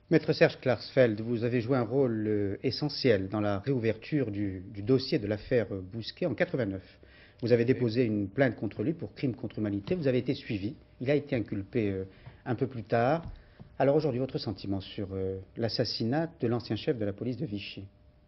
Maître Serge Klarsfeld, vous avez joué un rôle essentiel dans la réouverture du dossier de l'affaire Bousquet en 89. Vous avez Oui. déposé une plainte contre lui pour crime contre l'humanité. Vous avez été suivi. Il a été inculpé un peu plus tard. Alors aujourd'hui, votre sentiment sur l'assassinat de l'ancien chef de la police de Vichy?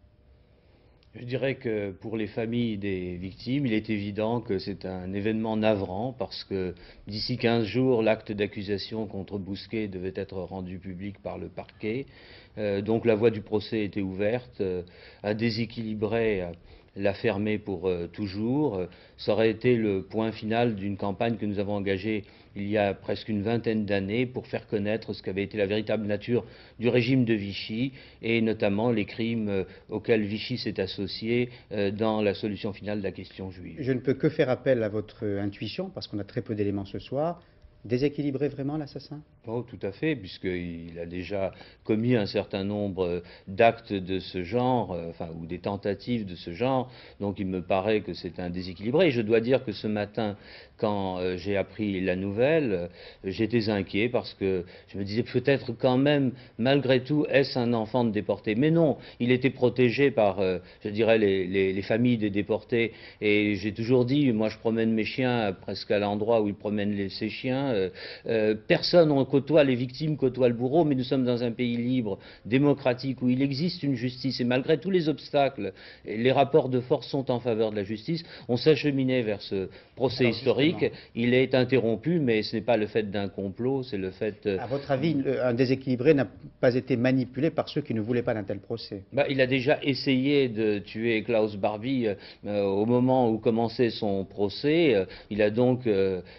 Je dirais que pour les familles des victimes, il est évident que c'est un événement navrant parce que d'ici 15 jours, l'acte d'accusation contre Bousquet devait être rendu public par le parquet. Donc la voie du procès était ouverte. À déséquilibrer la fermer pour toujours. Ça aurait été le point final d'une campagne que nous avons engagée il y a presque une vingtaine d'années pour faire connaître ce qu'avait été la véritable nature du régime de Vichy et notamment les crimes auxquels Vichy s'est associé dans la solution finale de la question juive. Je ne peux que faire appel à votre intuition, parce qu'on a très peu d'éléments ce soir. Déséquilibrer vraiment l'assassin? Oh, tout à fait, puisqu'il a déjà commis un certain nombre d'actes de ce genre, enfin, ou des tentatives de ce genre, donc il me paraît que c'est un déséquilibré. Et je dois dire que ce matin, quand j'ai appris la nouvelle, j'étais inquiet parce que je me disais peut-être quand même, malgré tout, est-ce un enfant de déporté? Mais non, il était protégé par, je dirais, les familles des déportés. Et j'ai toujours dit, moi je promène mes chiens presque à l'endroit où ils promènent ses chiens. Personne ne côtoie les victimes, côtoie le bourreau, mais nous sommes dans un pays libre, démocratique, où il existe une justice. Et malgré tous les obstacles, les rapports de force sont en faveur de la justice. On s'acheminait vers ce procès historique. Il est interrompu, mais ce n'est pas le fait d'un complot, c'est le fait... À votre avis, un déséquilibré n'a pas été manipulé par ceux qui ne voulaient pas d'un tel procès? Il a déjà essayé de tuer Klaus Barbie au moment où commençait son procès. Il a donc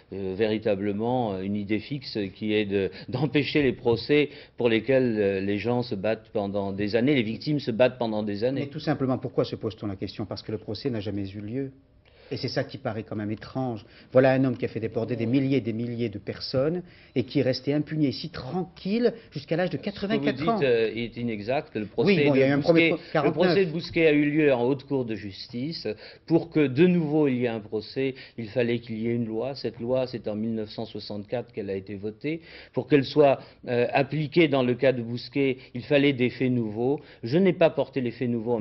véritablement une idée fixe qui est d'empêcher les procès pour lesquels les gens se battent pendant des années, les victimes se battent pendant des années. Mais tout simplement, pourquoi se pose-t-on la question? Parce que le procès n'a jamais eu lieu. Et c'est ça qui paraît quand même étrange. Voilà un homme qui a fait déporter des milliers et des milliers de personnes et qui est resté impuni ici tranquille jusqu'à l'âge de 84 ans. Ce que vous dites est inexact. Le Oui, bon, il y a eu un premier le procès de Bousquet a eu lieu en haute cour de justice. Pour que de nouveau il y ait un procès, il fallait qu'il y ait une loi. Cette loi, c'est en 1964 qu'elle a été votée. Pour qu'elle soit appliquée dans le cas de Bousquet, il fallait des faits nouveaux. Je n'ai pas porté les faits nouveaux en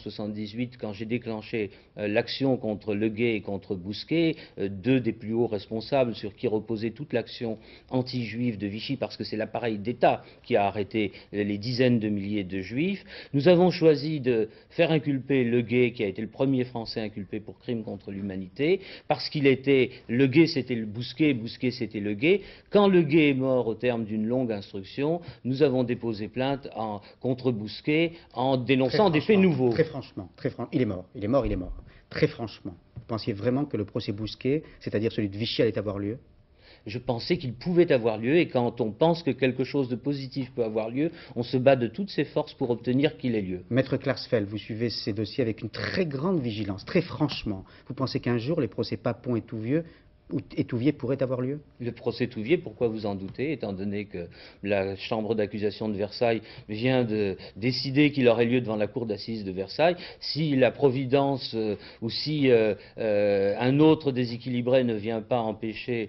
1978 quand j'ai déclenché l'action contre Le Gay et contre Bousquet, deux des plus hauts responsables sur qui reposait toute l'action anti-juive de Vichy, parce que c'est l'appareil d'État qui a arrêté les dizaines de milliers de juifs. Nous avons choisi de faire inculper Le Gay, qui a été le premier Français inculpé pour crime contre l'humanité, parce qu'il était, Le Gay c'était le Bousquet, Bousquet c'était Le Gay. Quand Le Gay est mort au terme d'une longue instruction, nous avons déposé plainte contre Bousquet en dénonçant des faits nouveaux. Très franchement, il est mort, il est mort, il est mort. Très franchement, vous pensiez vraiment que le procès Bousquet, c'est-à-dire celui de Vichy, allait avoir lieu? Je pensais qu'il pouvait avoir lieu, et quand on pense que quelque chose de positif peut avoir lieu, on se bat de toutes ses forces pour obtenir qu'il ait lieu. Maître Klarsfeld, vous suivez ces dossiers avec une très grande vigilance, très franchement. Vous pensez qu'un jour, les procès Papon et Touvier pourraient avoir lieu? Le procès Touvier, pourquoi vous en doutez, étant donné que la chambre d'accusation de Versailles vient de décider qu'il aurait lieu devant la cour d'assises de Versailles. Si la Providence ou si un autre déséquilibré ne vient pas empêcher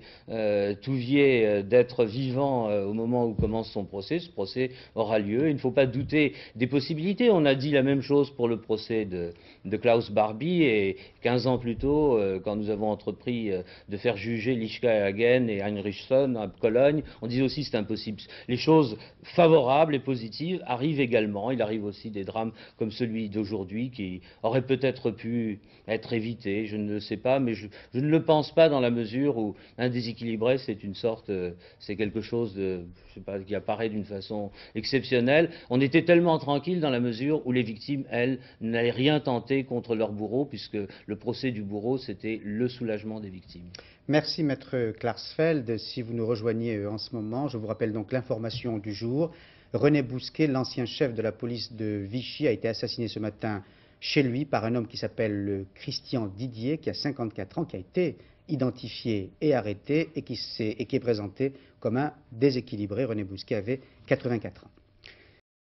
Touvier d'être vivant au moment où commence son procès, ce procès aura lieu. Il ne faut pas douter des possibilités. On a dit la même chose pour le procès de Klaus Barbie, et 15 ans plus tôt, quand nous avons entrepris de faire juger Lischka et Hagen et Heinrichson à Cologne, on disait aussi c'est impossible. Les choses favorables et positives arrivent également. Il arrive aussi des drames comme celui d'aujourd'hui qui auraient peut-être pu être évités, je ne le sais pas, mais je ne le pense pas, dans la mesure où un déséquilibré, c'est une sorte, c'est quelque chose de, je sais pas, qui apparaît d'une façon exceptionnelle. On était tellement tranquille dans la mesure où les victimes, elles, n'avaient rien tenté contre leur bourreau, puisque le procès du bourreau, c'était le soulagement des victimes. Merci Maître Klarsfeld. Si vous nous rejoignez en ce moment, je vous rappelle donc l'information du jour. René Bousquet, l'ancien chef de la police de Vichy, a été assassiné ce matin chez lui par un homme qui s'appelle Christian Didier, qui a 54 ans, qui a été identifié et arrêté et qui est présenté comme un déséquilibré. René Bousquet avait 84 ans.